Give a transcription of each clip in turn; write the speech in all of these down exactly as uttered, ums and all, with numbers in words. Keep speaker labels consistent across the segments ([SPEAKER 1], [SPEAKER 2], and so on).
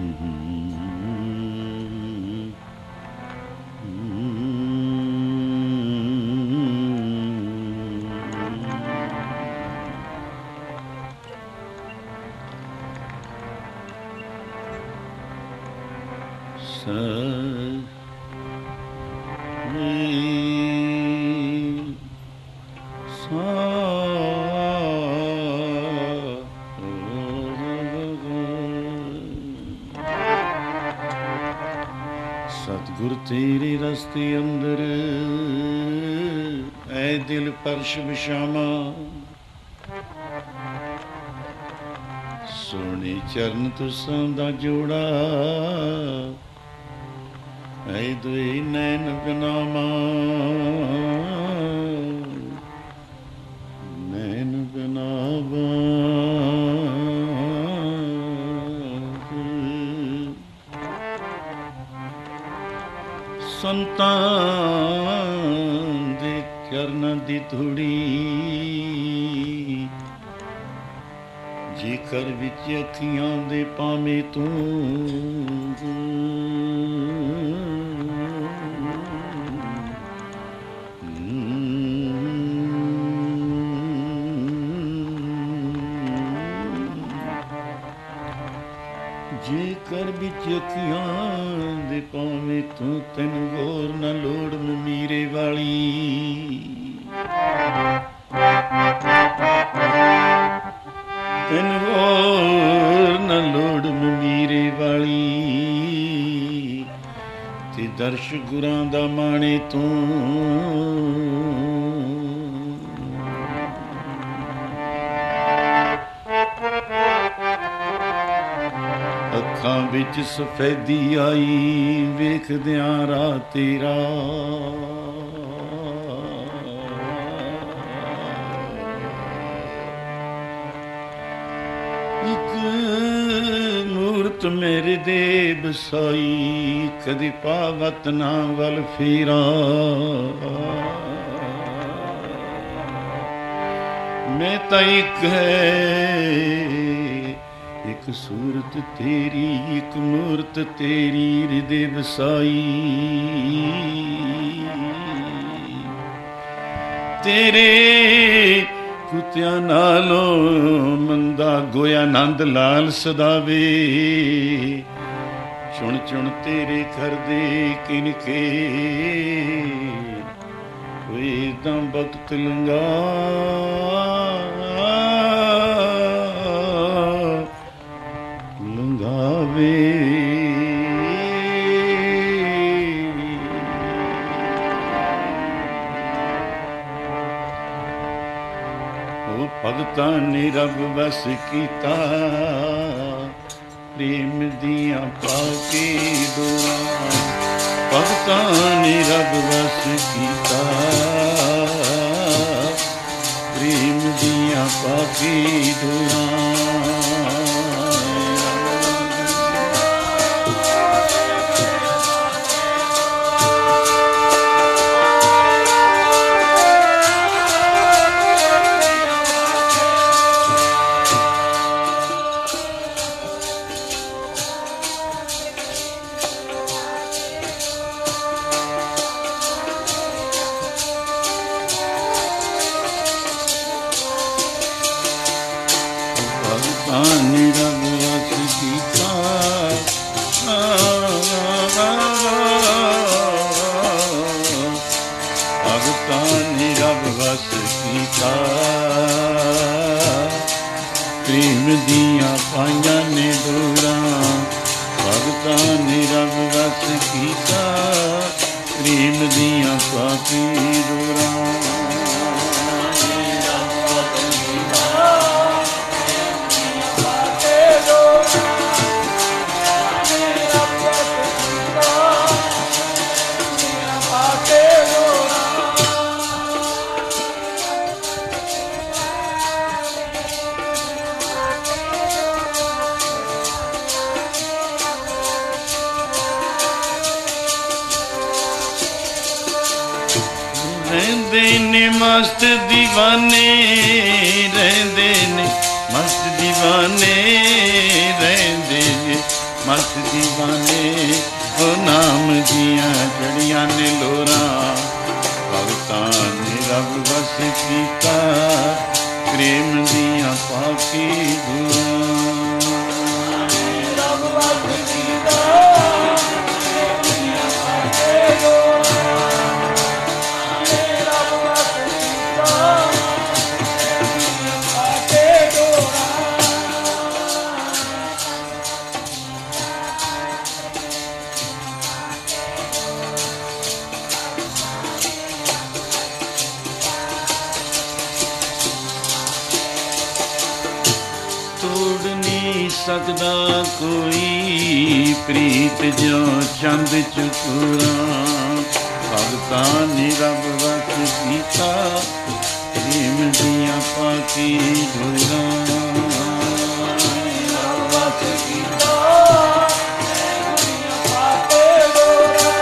[SPEAKER 1] सतगुर तेरे रस्ते अंदर ऐ दिल परश विशामा, सोने चरण तुसां दा जोड़ा ऐ दुए नैन गनामा, नैन गनावा संतां दे चरनां दी धूड़ी जेकर विच अखियां दे पावे तूं, जेकर विच अखियां दे पावे तूं, तैनू होर ना लोड़ मीरे वाली, तैनू होर ना लोड़ मीरे वाली, ते दर्श गुरां दा माणे तूं, अखां विच सफेदी आई वेखदियां राह तेरा, इक मूरत मेरे दे बसाई कदी पावत ना वल फेरा, मैं तां इक है एक सूरत तेरी, एक मूरत तेरी हृदय वसाई, तेरे कुत्तियां नालों मंदा गोया नंद लाल सदावे, चुन चुन तेरे घर दे किनके कोई तां वक्त लंगा, लंगावे भगतां ने रब बस कीता, प्रेम दियां पाके डोरा, भगतां ने रब बस कीता, प्रेम दियां पाके डोरा, प्रेम दियां पाइयां ने डोरा, भगतां ने रब वस कीता, प्रेम दियां पाके डोरा, रहंदे ने मस्त दीवाने, रहंदे ने मस्त दीवाने, रहंदे ने ਮਸਤ ਦੀਵਾਨੇ ਉਹ ਨਾਮ ਦੀਆਂ ਜੜੀਆਂ ਨੇ ਲੋਰਾਂ ਭਗਤਾਂ ਨੇ ਰੱਬ ਵਸ ਕੀਤਾ ਪ੍ਰੇਮ ਦੀਆਂ ਪਾਕੀ ਧੂਆਂ ਰੱਬ ਵਸ ਕੀਤਾ ਪ੍ਰੇਮ ਦੀਆਂ ਪਾਕੀ ਧੂਆਂ ਰੱਬ ਵਸ ਕੀਤਾ ਪ੍ਰੇਮ ਦੀਆਂ ਪਾਕੀ ਧੂਆਂ ਸਕਦਾ ਕੋਈ ਪ੍ਰੀਤ ਜਿਉ ਚੰਦ ਚਕੂਰਾਂ ਭਗਤਾਂ ਨੇ ਰੱਬ ਵਸ ਕੀਤਾ ਪ੍ਰੇਮ ਦੀਆਂ ਪਾਕੀ ਧੂਰਾਂ ਰੱਬ ਵਸ ਕੀਤਾ ਪ੍ਰੇਮ ਦੀਆਂ ਪਾਕੀ ਧੂਰਾਂ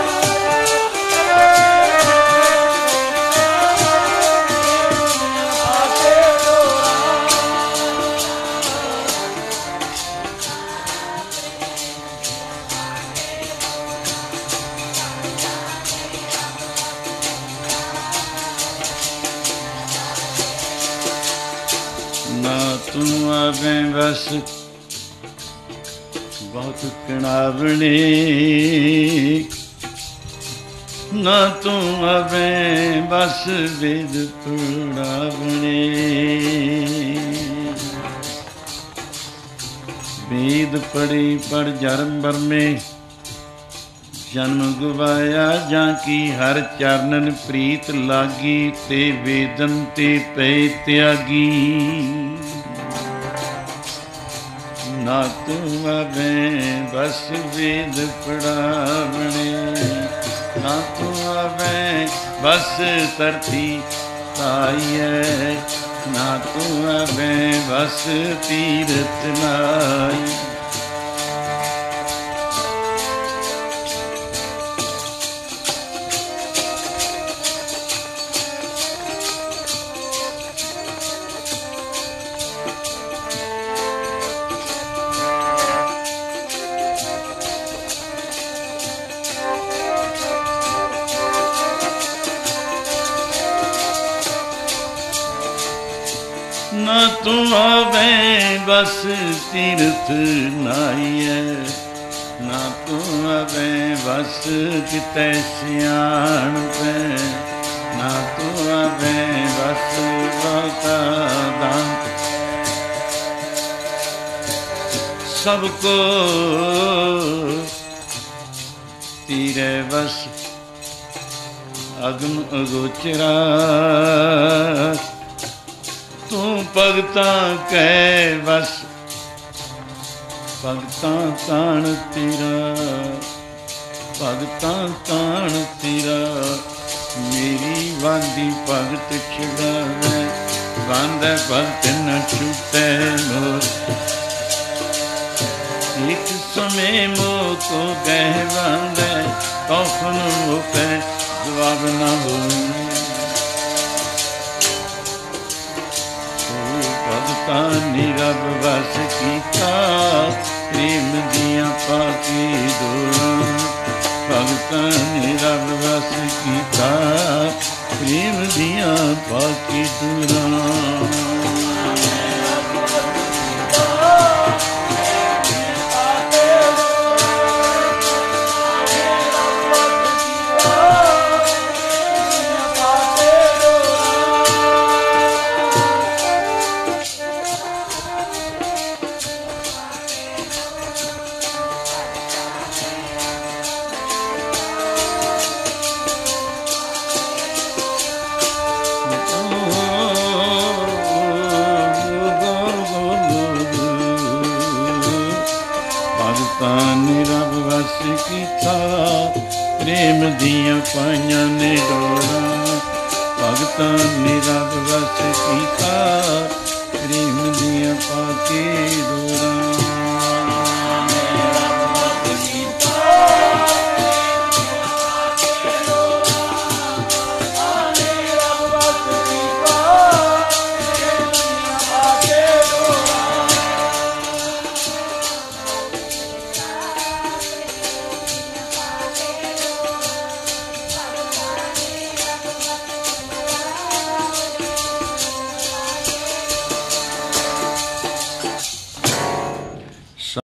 [SPEAKER 1] ਤੂੰ ਆਵੇਂ ਬਸ ਬਹੁਤ ਕਣਾਵਣੇ ਨਾ ਤੂੰ ਆਵੇਂ ਬਸ ਵੇਦ ਪੜਾਵਣੇ ਵੇਦ ਪੜੀ ਪੜ ਜਨਮ ਬਰਮੇ ਜਨਮ ਗਵਾਇਆ ਜਾਂ ਕੀ ਹਰ ਚਰਨਨ ਪ੍ਰੀਤ ਲਾਗੀ ਤੇ ਵੇਦਨ ਤੇ ਪਏ ਤਿਆਗੀ ਨਾ ਤੂੰ ਆਵੇਂ ਬਸ ਵੇਦ ਪੜਾਵਣੇ ਨਾ ਤੂੰ ਆਵੇਂ ਬਸ ਧਰਤੀ ਆਈਏ ਨਾ ਤੂੰ ਆਵੇਂ ਬਸ ਤੀਰਥ ਲਾਈ ਨਾ ਤੂੰ ਆਵੇਂ ਬਸ ਤੀਰਥ ਨਾਈਏ ਨਾ ਤੂੰ ਆਵੇਂ ਬਸ ਕਿਤੇ ਸਿਆਣਪੈ ਨਾ ਤੂੰ ਆਵੇਂ ਬਸ ਬਹੁਤਾ ਦਾਨ ਸਭ ਕੋ ਤੀਰੇ ਬਸ ਅਗਮ ਅਗੋਚਰਾ ਤੂੰ ਭਗਤਾਂ ਕਹਿ ਬਸ ਭਗਤਾਂ ਤਾਣ ਤੇਰਾ ਭਗਤਾਂ ਤਾਣ ਤੇਰਾ ਮੇਰੀ ਵਾਂਦੀ ਭਗਤ ਛੁਡਾਵੇ ਵਾਂਦਾ ਭਗਤ ਨ ਛੁਟੈ ਮੋਰ ਇੱਕ ਸਮੇਂ ਮੋ ਕੋ ਗਹਿ ਵਾਂਦਾ ਕੌਫਨ ਮੁਕੈ ਜਵਾਬ ਨਾ ਹੋਈ ਭਗਤਾਂ ਨੇ ਰੱਬ ਵਸ ਕੀਤਾ ਪ੍ਰੇਮ ਦੀਆਂ ਪਾਕੀ ਧੂਰਾਂ ਭਗਤਾਂ ਨੇ ਰੱਬ ਵਸ ਕੀਤਾ ਪ੍ਰੇਮ ਦੀਆਂ ਪਾਕੀ ਧੂਰਾਂ ਕੀਤਾ ਪ੍ਰੇਮ ਦੀਆਂ ਪਾਈਆਂ ਨੇ ਡੋਰਾਂ ਭਗਤਾਂ ਨੇ ਰੱਬ ਵਸ ਕੀਤਾ ਪ੍ਰੇਮ ਦੀਆਂ ਪਾਕੇ ਡੋਰਾਂ